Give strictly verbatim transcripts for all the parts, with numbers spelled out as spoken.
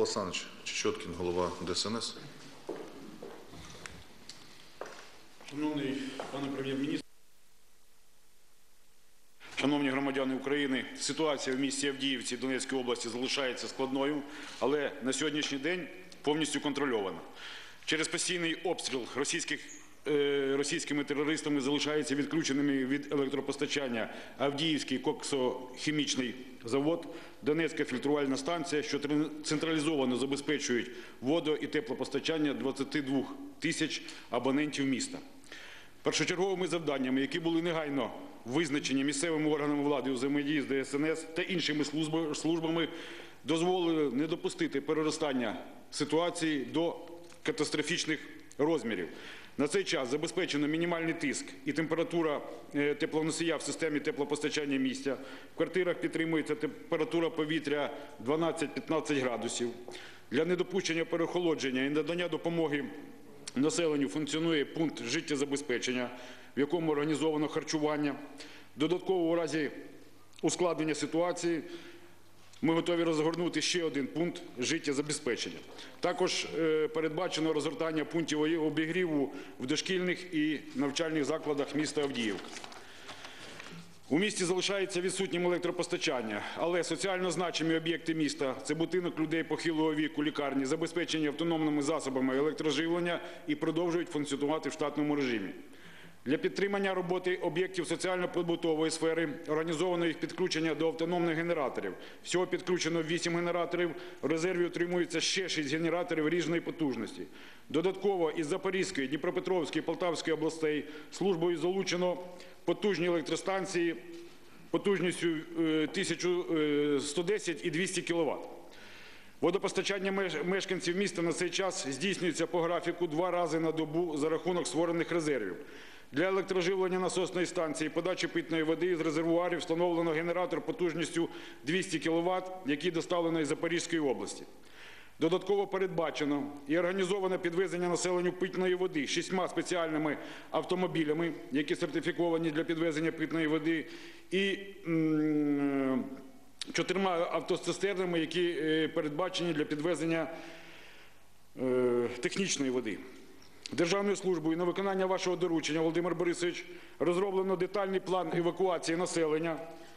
Микола Олександрович Чечоткін, голова Д С Н С. Шановний пане прем'єр-міністр, шановні громадяни України, ситуація в місті Авдіївці Донецької області залишається складною, але на сьогоднішній день повністю контрольована. Через постійний обстріл російських, е, російськими терористами залишаються відключеними від електропостачання Авдіївський коксохімічний завод, Донецька фільтрувальна станція, що централізовано забезпечують водо- і теплопостачання двадцяти двох тисяч абонентів міста. Першочерговими завданнями, які були негайно визначені місцевими органами влади у взаємодії з Д С Н С та іншими службами, дозволили не допустити переростання ситуації до катастрофічних розмірів. На цей час забезпечено мінімальний тиск і температура теплоносія в системі теплопостачання міста. В квартирах підтримується температура повітря дванадцять-п'ятнадцять градусів. Для недопущення переохолодження і надання допомоги населенню функціонує пункт життєзабезпечення, в якому організовано харчування. Додатково у разі ускладнення ситуації ми готові розгорнути ще один пункт життєзабезпечення. Також е, передбачено розгортання пунктів обігріву в дошкільних і навчальних закладах міста Авдіївка. У місті залишається відсутнім електропостачання, але соціально значимі об'єкти міста – це будинок людей похилого віку, лікарні, забезпечені автономними засобами електроживлення і продовжують функціонувати в штатному режимі. Для підтримання роботи об'єктів соціально-побутової сфери організовано їх підключення до автономних генераторів. Всього підключено вісім генераторів, в резерві утримується ще шість генераторів різної потужності. Додатково із Запорізької, Дніпропетровської, Полтавської областей службою залучено потужні електростанції потужністю тисячу сто десять і двісті кіловат. Водопостачання мешканців міста на цей час здійснюється по графіку два рази на добу за рахунок створених резервів. Для електроживлення насосної станції подачі питної води з резервуарів встановлено генератор потужністю двісті кіловат, який доставлено із Запорізької області. Додатково передбачено і організовано підвезення населенню питної води шістьма спеціальними автомобілями, які сертифіковані для підвезення питної води, і м чотирма автоцистернами, які передбачені для підвезення е технічної води. Державною службою на виконання вашого доручення, Володимир Борисович, розроблено детальний план евакуації населення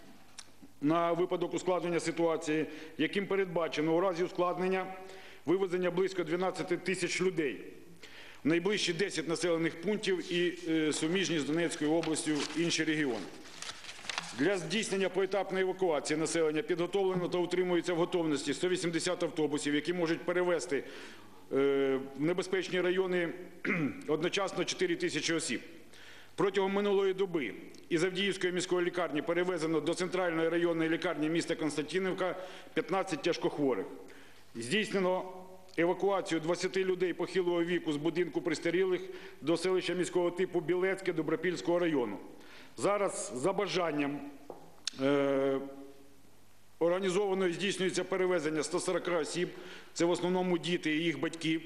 на випадок ускладнення ситуації, яким передбачено у разі ускладнення вивезення близько дванадцяти тисяч людей в найближчі десять населених пунктів і е суміжні з Донецькою областю інші регіони. Для здійснення поетапної евакуації населення підготовлено та утримується в готовності сто вісімдесят автобусів, які можуть перевезти в небезпечні райони одночасно чотири тисячі осіб. Протягом минулої доби із Авдіївської міської лікарні перевезено до центральної районної лікарні міста Константинівка п'ятнадцять тяжкохворих. Здійснено евакуацію двадцяти людей похилого віку з будинку престарілих до селища міського типу Білецьке Добропільського району. Зараз за бажанням е організовано і здійснюється перевезення ста сорока осіб, це в основному діти і їх батьки,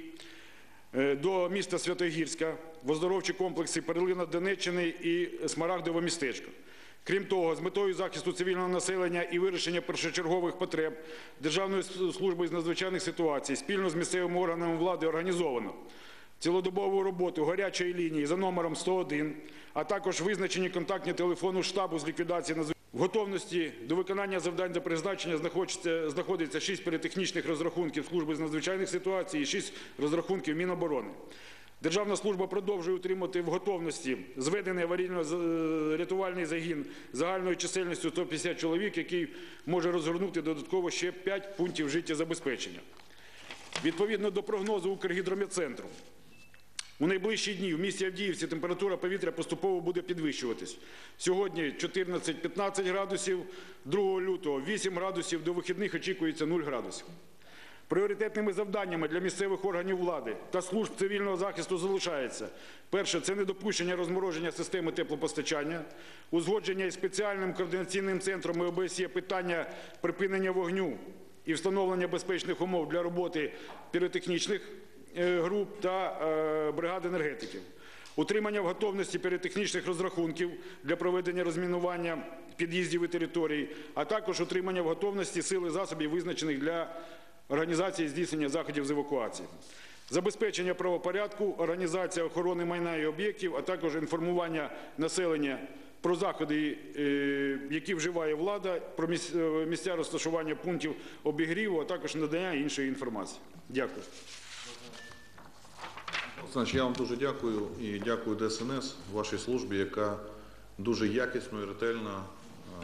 до міста Святогірська, в оздоровчі комплекси Перлина Донеччини і Смарагдове містечко. Крім того, з метою захисту цивільного населення і вирішення першочергових потреб Державної служби з надзвичайних ситуацій спільно з місцевими органами влади організовано цілодобову роботу гарячої лінії за номером сто один, а також визначені контактні телефони штабу з ліквідації надзвичайних. В готовності до виконання завдань за призначення знаходиться шість піротехнічних розрахунків служби з надзвичайних ситуацій і шість розрахунків Міноборони. Державна служба продовжує утримувати в готовності зведений аварійно-рятувальний загін загальною чисельністю сто п'ятдесят чоловік, який може розгорнути додатково ще п'ять пунктів життєзабезпечення. Відповідно до прогнозу Укргідрометцентру, у найближчі дні в місті Авдіївці температура повітря поступово буде підвищуватись. Сьогодні чотирнадцять-п'ятнадцять градусів, другого лютого вісім градусів, до вихідних очікується нуль градусів. Пріоритетними завданнями для місцевих органів влади та служб цивільного захисту залишається. Перше – це недопущення розмороження системи теплопостачання, узгодження із спеціальним координаційним центром і О Б С Є питання припинення вогню і встановлення безпечних умов для роботи піротехнічних груп та бригад енергетиків. Утримання в готовності піротехнічних розрахунків для проведення розмінування під'їздів і територій, а також утримання в готовності сил і засобів, визначених для організації здійснення заходів з евакуації. Забезпечення правопорядку, організація охорони майна і об'єктів, а також інформування населення про заходи, які вживає влада, про місця розташування пунктів обігріву, а також надання іншої інформації. Дякую. Олександр, я вам дуже дякую і дякую ДСНС, вашій службі, яка дуже якісно і ретельно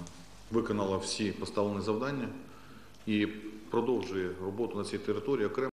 виконала всі поставлені завдання і продовжує роботу на цій території окремо.